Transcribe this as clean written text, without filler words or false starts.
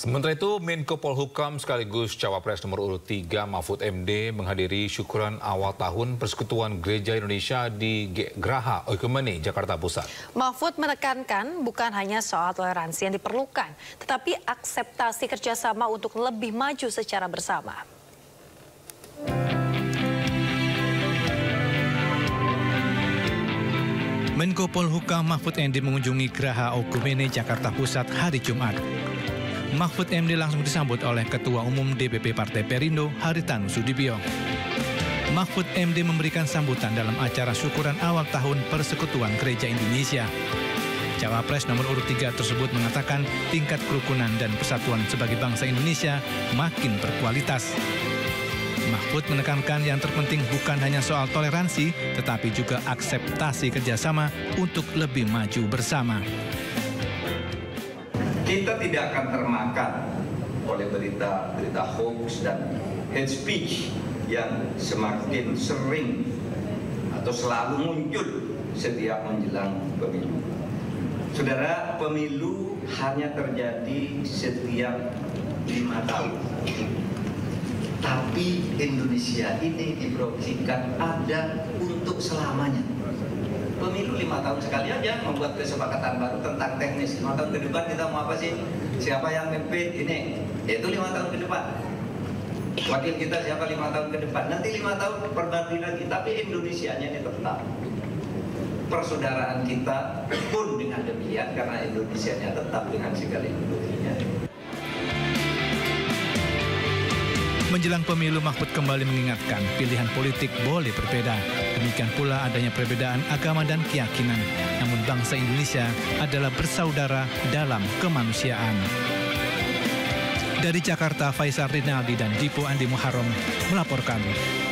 Sementara itu, Menko Polhukam sekaligus Cawapres nomor urut 3 Mahfud MD menghadiri syukuran awal tahun Persekutuan Gereja Indonesia di Geraha Oikumene, Jakarta Pusat. Mahfud menekankan bukan hanya soal toleransi yang diperlukan, tetapi akseptasi kerjasama untuk lebih maju secara bersama. Menko Polhukam Mahfud MD mengunjungi Geraha Oikumene, Jakarta Pusat hari Jumat. Mahfud MD langsung disambut oleh Ketua Umum DPP Partai Perindo, Haritanu Sudibyo. Mahfud MD memberikan sambutan dalam acara syukuran awal tahun Persekutuan Gereja Indonesia. Cawapres nomor urut 3 tersebut mengatakan tingkat kerukunan dan persatuan sebagai bangsa Indonesia makin berkualitas. Mahfud menekankan yang terpenting bukan hanya soal toleransi, tetapi juga akseptasi kerjasama untuk lebih maju bersama. Kita tidak akan termakan oleh berita hoax dan hate speech yang semakin sering atau selalu muncul setiap menjelang pemilu. Saudara, pemilu hanya terjadi setiap 5 tahun. Tapi Indonesia ini diproyeksikan ada untuk selamanya. Pemilu 5 tahun sekali aja membuat kesepakatan baru tentang teknis. 5 tahun ke depan kita mau apa sih? Siapa yang memimpin ini? Itu 5 tahun ke depan. Wakil kita siapa 5 tahun ke depan? Nanti 5 tahun perbarui lagi. Tapi Indonesianya ini tetap. Persaudaraan kita pun dengan demikian karena Indonesianya tetap dengan segala ideologinya. Menjelang pemilu, Mahfud kembali mengingatkan pilihan politik boleh berbeda. Demikian pula adanya perbedaan agama dan keyakinan. Namun bangsa Indonesia adalah bersaudara dalam kemanusiaan. Dari Jakarta, Faisal Rinaldi dan Dipo Andi Muharram melaporkan.